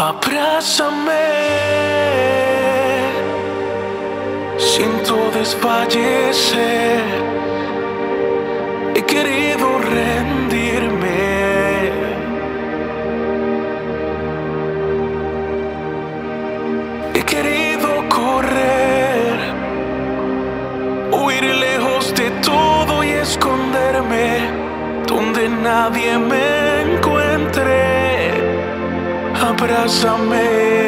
Abrázame, siento desfallecer, he querido rendirme, he querido correr, huir lejos de todo y esconderme donde nadie me encuentre. Abrázame,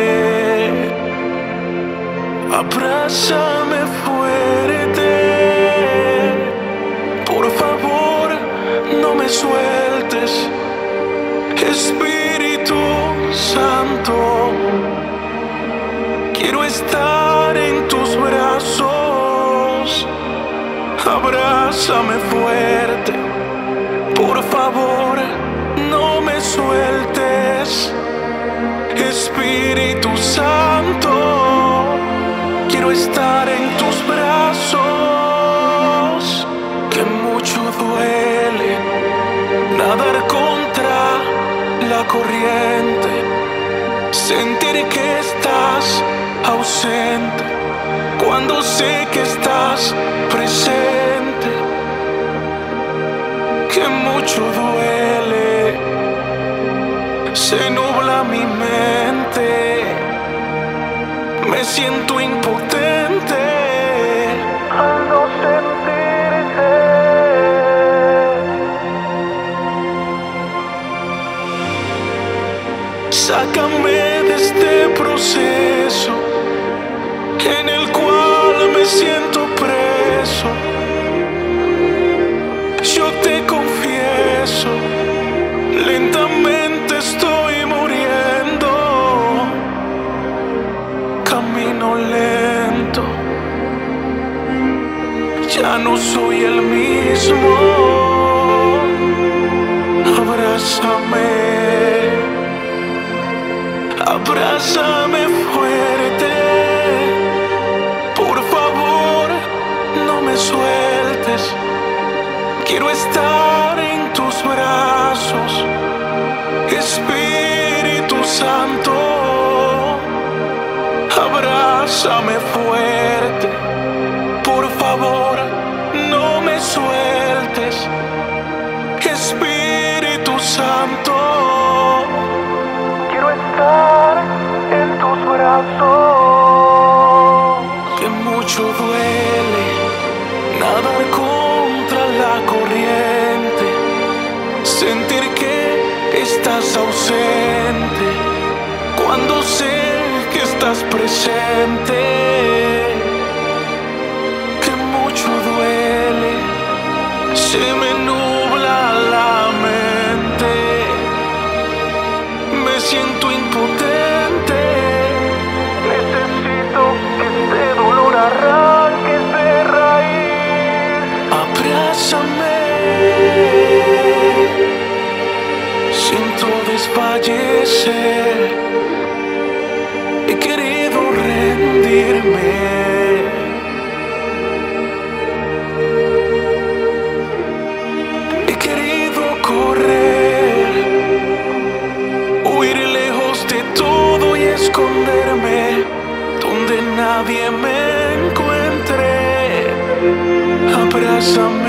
abrázame fuerte, por favor no me sueltes, Espíritu Santo, quiero estar en tus brazos. Abrázame fuerte, por favor no me sueltes, Espíritu Santo, quiero estar en tus brazos. Que mucho duele nadar contra la corriente, sentir que estás ausente cuando sé que estás presente. Que mucho duele, se nubla mi mente, me siento impotente al no sentirte. Sácame de este proceso en el cual me siento preso. Yo te confieso, lentamente estoy muriendo, camino lento, ya no soy el mismo. Abrázame, abrázame fuerte, por favor no me sueltes, quiero estar en tus brazos, Espíritu Santo, abrázame fuerte, por favor no me sueltes, Espíritu Santo, quiero estar en tus brazos. Que mucho duele nadar contra la corriente, sentir que estás ausente cuando sé que estás presente. Que mucho duele, se me nubla la mente, me siento impotente, necesito que este dolor arranque de raíz. Abrázame, siento desfallecer, he querido rendirme, he querido correr, huir lejos de todo y esconderme donde nadie me encuentre. Abrázame,